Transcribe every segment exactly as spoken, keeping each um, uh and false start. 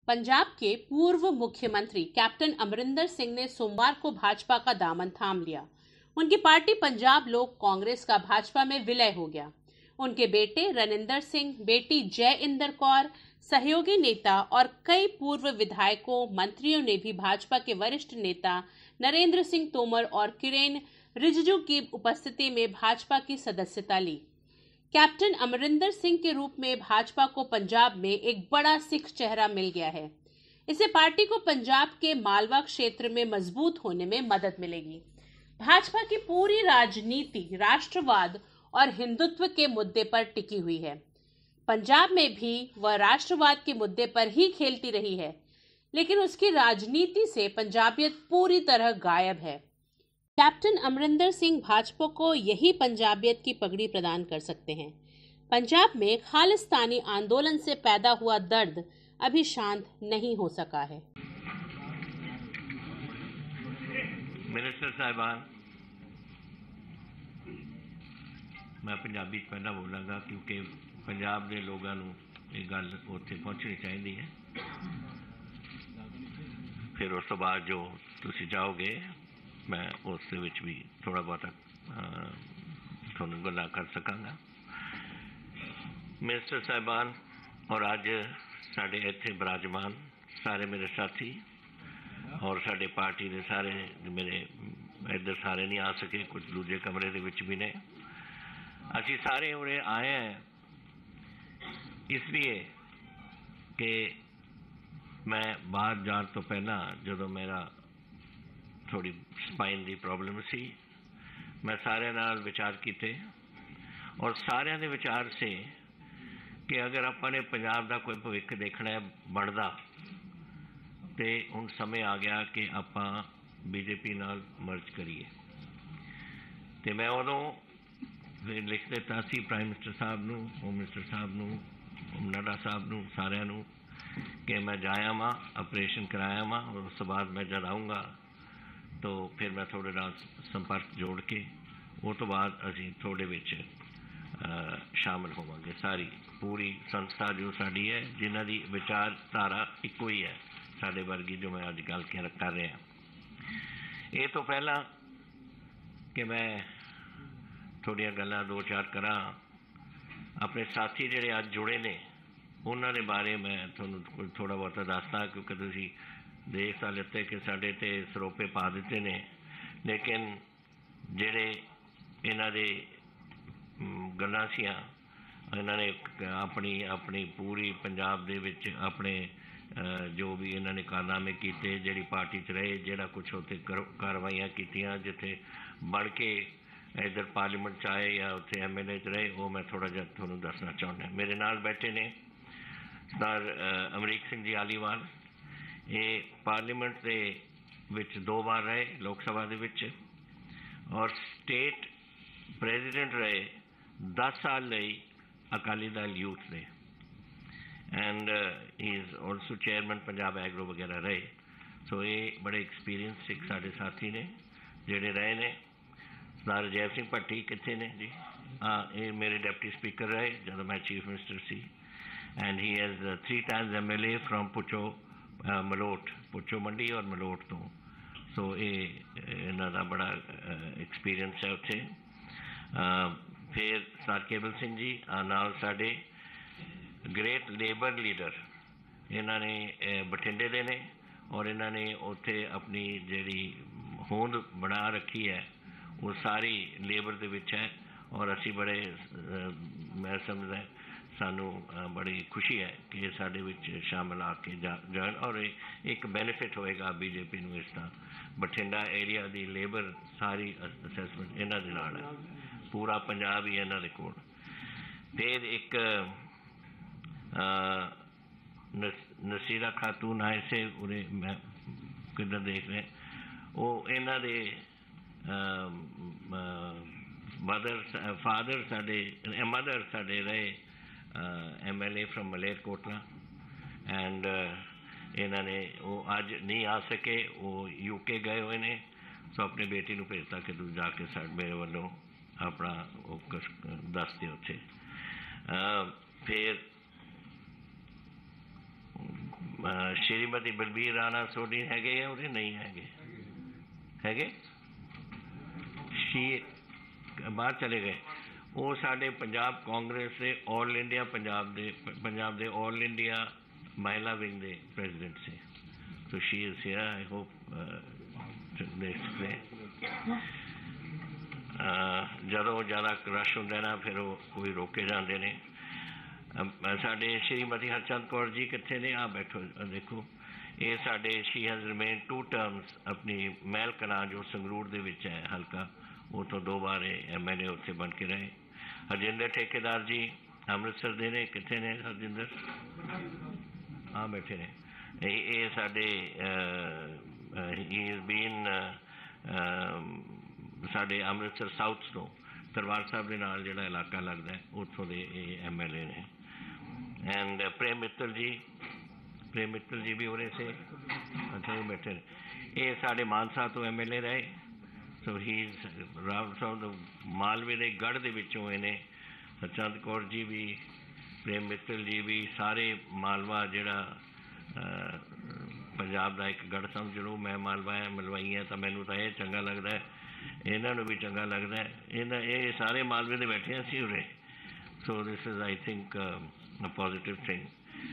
पंजाब के पूर्व मुख्यमंत्री कैप्टन अमरिंदर सिंह ने सोमवार को भाजपा का दामन थाम लिया। उनकी पार्टी पंजाब लोक कांग्रेस का भाजपा में विलय हो गया। उनके बेटे रनिंदर सिंह, बेटी जय इंदर कौर, सहयोगी नेता और कई पूर्व विधायकों, मंत्रियों ने भी भाजपा के वरिष्ठ नेता नरेंद्र सिंह तोमर और किरेन रिजिजू की उपस्थिति में भाजपा की सदस्यता ली। कैप्टन अमरिंदर सिंह के रूप में भाजपा को पंजाब में एक बड़ा सिख चेहरा मिल गया है। इससे पार्टी को पंजाब के मालवा क्षेत्र में मजबूत होने में मदद मिलेगी। भाजपा की पूरी राजनीति राष्ट्रवाद और हिंदुत्व के मुद्दे पर टिकी हुई है। पंजाब में भी वह राष्ट्रवाद के मुद्दे पर ही खेलती रही है, लेकिन उसकी राजनीति से पंजाबियत पूरी तरह गायब है। कैप्टन अमरिंदर सिंह भाजपा को यही पंजाबियत की पगड़ी प्रदान कर सकते हैं। पंजाब में खालिस्तानी आंदोलन से पैदा हुआ दर्द अभी शांत नहीं हो सका है। मिनिस्टर साहिबान, मैं पंजाबी पहला बोलांगा क्योंकि पंजाब के लोगों को ये गल उत्थे पहुँचनी चाहिए है। फिर उस तो बाद जो तुसी जाओगे मैं उस भी थोड़ा बहुत थोड़ा गल्लां कर सकांगा। मिनिस्टर साहिबान और अज साढ़े इत्थे विराजमान सारे मेरे साथी और साढ़े पार्टी के सारे मेरे इधर सारे नहीं आ सके, कुछ दूजे कमरे दे विच भी ने। असी सारे उरे आए हैं इसलिए कि मैं बाहर जाने तो पहला जो मेरा थोड़ी स्पाइन की प्रॉब्लम सी, मैं सारे नाल विचार किए और सारे दे विचार से कि अगर अपने पंजाब का कोई भविख देखना है बनता तो हुण समय आ गया कि आप बीजेपी नाल मर्ज करिए। तो मैं उदों लिख दिता सी प्राइम मिनिस्टर साहब नूं, होम मिनिस्टर साहब नूं, नड्डा साहब नूं, सारिਆਂ नूं कि मैं जाया वा, ऑपरेशन कराया वा और उस बाद मैं जब आऊँगा तो फिर मैं थोड़े नाल संपर्क जोड़ के वो तो बाद असी थोड़े विच शामिल होवांगे। सारी पूरी संस्था जो साड़ी है जिन्हां दी विचारधारा इक्को ही है साडे वर्गी जो मैं अज गल कर रहा हैं। ये तो पहला कि मैं थोड़ियां गल्लां दो चार करा अपने साथी जिहड़े अज जुड़े ने उन्हां दे बारे मैं तुहानूं थोड़ा बहुत दसदा क्योंकि तुसीं देख तो लेते कि साढ़े तो सरोपे पा दिते ने, लेकिन जेड़े इन्हां दे गल्लां सियां इन्हां ने अपनी अपनी पूरी पंजाब दे विच अपने जो भी इन्हां ने कारनामे कीते, जिहड़ी पार्टी च रहे, जिहड़ा कुछ उत्थे कार्रवाइयां कीतियां, जिथे बण के इधर पार्लीमेंट च आए या उत्थे एम एल ए च रहे, वो मैं थोड़ा जिहा तुहानूं दसना चाहुंदा। मेरे नाल बैठे ने सरदार अमरीक सिंह जी आलीवाल, ये पार्लीमेंट के विच दो बार रहे लोक सभा दे विच और स्टेट प्रेजिडेंट रहे दस साल लई अकाली दल यूथ ने and he is also chairman Punjab agro वगैरह रहे। सो ये बड़े एक्सपीरियंस सिख साढ़े साथी ने जेडे रहे ने। सरदार जय सिंह भट्टी कितने ने जी? हाँ, ये मेरे डिप्टी स्पीकर रहे जब मैं चीफ मिनिस्टर सी and he has three times M L A from पुचो मलोट, पुचो मंडी और मलोट तो। सो ये इन्हां दा बड़ा एक्सपीरियंस है उत्थे। फिर सरदार केबल सिंह जी नाल साडे ग्रेट लेबर लीडर, इन्हां ने बठिंडे दे ने और इन्हां ने उत्थे अपनी जिहड़ी होंद बना रखी है वो सारी लेबर दे विच है और असी बड़े मैं समझदा सानू बड़ी खुशी है कि साडे विच शामिल आके जा जान और एक बेनिफिट होएगा बीजेपी नूं। इस तरह बठिंडा एरिया दी लेबर सारी असैसमेंट इन्हां दे नाल है, पूरा पंजाब ही इन्हां दे कोल। फिर एक नसीरा खातून आए से उन्हें मैं किधर देख रहे वो इन्हां दे मदर फादर साडे मदर साडे रहे M L A from Malerkotla and इन्हों ने वो अज नहीं आ सके, वो यूके गए हुए ने। सो अपनी बेटी को भेजता कि तू जाके साड मेरे वालों अपना दस दे उत्थे। फिर श्रीमती बलबीर राणा सोनी हैगे या उन्हें नहीं हैगे हैगे शी बाहर चले गए। वो साडे पंजाब कांग्रेस के ऑल इंडिया पंजाब दे पंजाब दे ऑल इंडिया महिला विंग दे प्रेसिडेंट से। तो she is here, I hope जदों ज़्यादा रश होंगे ना फिर वो कोई रोके जाते हैं। साडे श्रीमती हरचंद कौर जी कितने ने? आ बैठो देखो, ये साडे she has remain two terms अपनी महल कलां जो संगरूर दे विच है हल्का, वो तो दो बार एम एल ए उत्थे बन के रहे। हरजिंदर ठेकेदार जी अमृतसर दे ने, कितने ने हरजिंदर? आ बैठे ने। ये साडे ही इज बीन साडे अमृतसर साउथ तो दरबार साहब के नाल जिहड़ा इलाका लगता है उत्थों दे एम एल ए ने। एंड प्रेम मित्तल जी, प्रेम मित्तल जी भी उरे से, अच्छा वो बैठे ने। ये साढ़े मानसा तो एम एल ए रहे। सो ही राव साहब मालवे के गढ़ के विचों इन्हें हरचंद कौर जी भी, प्रेम मित्तल जी भी, सारे मालवा जिहड़ा पंजाब का एक गढ़ समझ लो। मैं मालवा है मलवाई है तो मैनू तो यह चंगा लगता है, इन्हों भी चंगा लगता है। इन्ह ये सारे मालवे के बैठे असी उरे। So this is I think positive thing.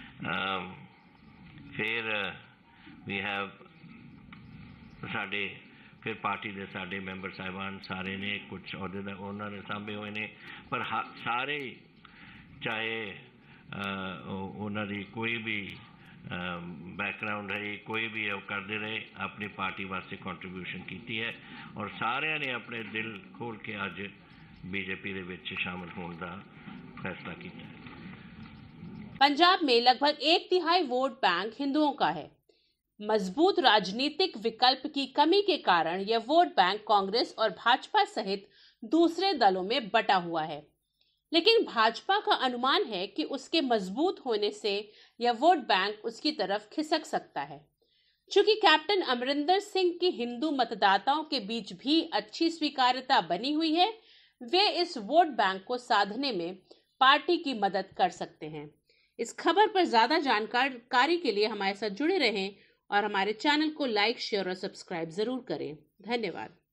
फिर वी हैव साडे फिर पार्टी के साडे मैंबर साहिबान सारे ने कुछ अहदे उन्होंने सांभे हुए ने, पर सारे चाहे उन्होंने कोई भी बैकग्राउंड है, कोई भी करते रहे, अपनी पार्टी वास्ते कंट्रीब्यूशन की है और सारे ने अपने दिल खोल के अज बीजेपी दे विच शामिल होने का फैसला किया है। पंजाब में लगभग एक तिहाई वोट बैंक हिंदुओं का है। मजबूत राजनीतिक विकल्प की कमी के कारण यह वोट बैंक कांग्रेस और भाजपा सहित दूसरे दलों में बटा हुआ है, लेकिन भाजपा का अनुमान है कि उसके मजबूत होने से यह वोट बैंक उसकी तरफ खिसक सकता है। चूंकि कैप्टन अमरिंदर सिंह की हिंदू मतदाताओं के बीच भी अच्छी स्वीकार्यता बनी हुई है, वे इस वोट बैंक को साधने में पार्टी की मदद कर सकते हैं। इस खबर पर ज्यादा जानकारी के लिए हमारे साथ जुड़े रहें और हमारे चैनल को लाइक, शेयर और सब्सक्राइब जरूर करें। धन्यवाद।